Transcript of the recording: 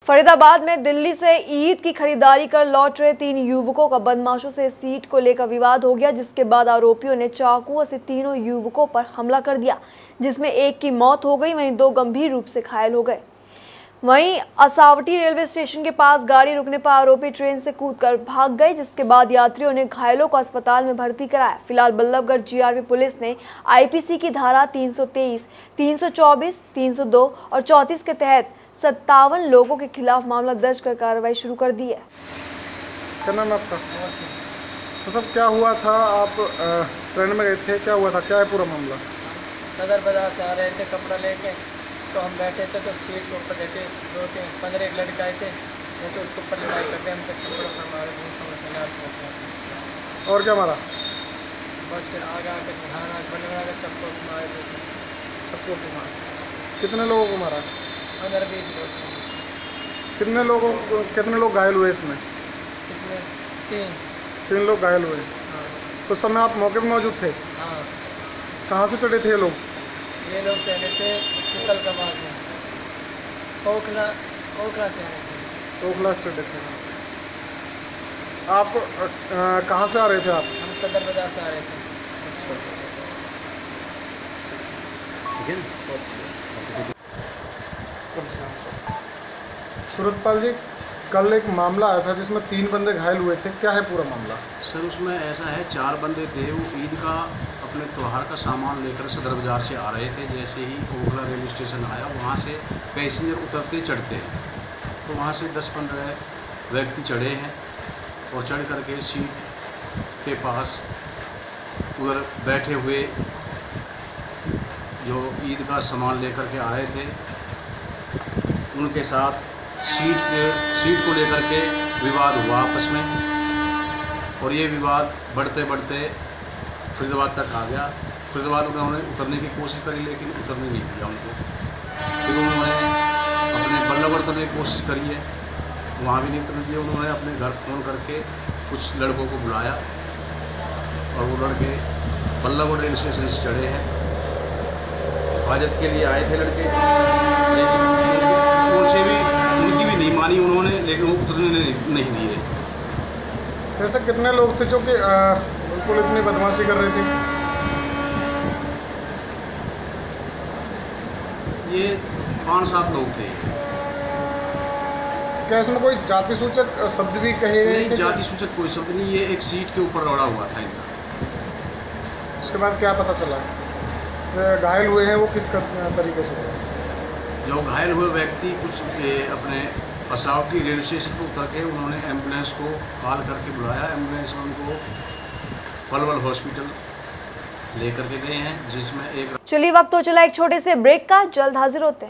फरीदाबाद में दिल्ली से ईद की खरीदारी कर लौट रहे 3 युवकों का बदमाशों से सीट को लेकर विवाद हो गया, जिसके बाद आरोपियों ने चाकुओं से तीनों युवकों पर हमला कर दिया, जिसमें एक की मौत हो गई, वहीं 2 गंभीर रूप से घायल हो गए। वहीं असावटी रेलवे स्टेशन के पास गाड़ी रुकने पर आरोपी ट्रेन से कूदकर भाग गए, जिसके बाद यात्रियों ने घायलों को अस्पताल में भर्ती कराया। फिलहाल बल्लभगढ़ जीआरपी पुलिस ने आईपीसी की धारा 323, 324, 302 और 34 के तहत 57 लोगों के खिलाफ मामला दर्ज कर कार्रवाई शुरू कर दी है। क्या नाम आपका? तो सब क्या हुआ था? आप ट्रेन में गए थे, क्या हुआ था, क्या है पूरा मामला? सदर बाजार से आ रहे थे कपड़ा लेके, तो हम बैठे थे तो सीट के ऊपर बैठे 2-15 एक लड़के आए थे, तो उसके ऊपर लड़ाई करते हम तक कपड़ा पर मारे, बहुत समस्या पहुँचा। और क्या मारा? बस फिर आगे आके ध्यान बने आगे चप्पू मारे, चप्पू को मारा। कितने लोगों को मारा? 15-20 लोग। कितने लोग घायल हुए इसमें? इसमें 3 लोग घायल हुए। हाँ। उस समय आप मौके पर मौजूद थे? हाँ। कहाँ से चढ़े थे ये लोग? ये लोग चले थे चिकल का बाग में, ओखला से ओखला से चढ़े थे। आप कहाँ से आ रहे थे आप? हम सदर बाजार से आ रहे थे। सूरतपाल जी, कल एक मामला आया था जिसमें 3 बंदे घायल हुए थे, क्या है पूरा मामला? सर उसमें ऐसा है, 4 बंदे थे, वो ईद का अपने त्यौहार का सामान लेकर सदर बाज़ार से आ रहे थे। जैसे ही ओखला रेलवे स्टेशन आया, वहाँ से पैसेंजर उतरते चढ़ते हैं, तो वहाँ से 10-15 व्यक्ति चढ़े हैं और चढ़ करके सीट के पास उधर बैठे हुए जो ईद का सामान लेकर के आ रहे थे, उनके साथ सीट को लेकर के विवाद हुआ आपस में, और ये विवाद बढ़ते बढ़ते फरीदाबाद तक आ गया। फरीदाबाद उन्होंने उतरने की कोशिश करी, लेकिन उतरने नहीं दिया उनको। फिर उन्होंने अपने बल्लभगढ़ उतरने की कोशिश करी है, वहाँ भी नहीं उतरने दिया। उन्होंने अपने घर फ़ोन करके कुछ लड़कों को बुलाया, और वो लड़के बल्लभगढ़ रेलवे स्टेशन से चढ़े हैं। हिफाजत के लिए आए थे लड़के, लेकिन उनसे भी उनकी भी नहीं मानी उन्होंने, लेकिन वो उतरने नहीं दिए। ऐसे कितने लोग थे जो कि बिल्कुल इतनी बदमाशी कर रहे थे? ये 5-7 लोग थे। क्या इसमें कोई जाति सूचक शब्द भी कहे गए थे? जाति सूचक कोई शब्द नहीं, ये एक सीट के ऊपर लड़ा हुआ था इनका। उसके बाद क्या पता चला? घायल हुए हैं वो किस तरीके से हुए? जो घायल हुए व्यक्ति कुछ अपने असावटी रेलवे स्टेशन पर उतर के उन्होंने एम्बुलेंस को कॉल करके बुलाया। एम्बुलेंस में उनको पलवल हॉस्पिटल लेकर के गए हैं, जिसमें एक। चलिए, वक्त हो चला एक छोटे से ब्रेक का, जल्द हाजिर होते हैं।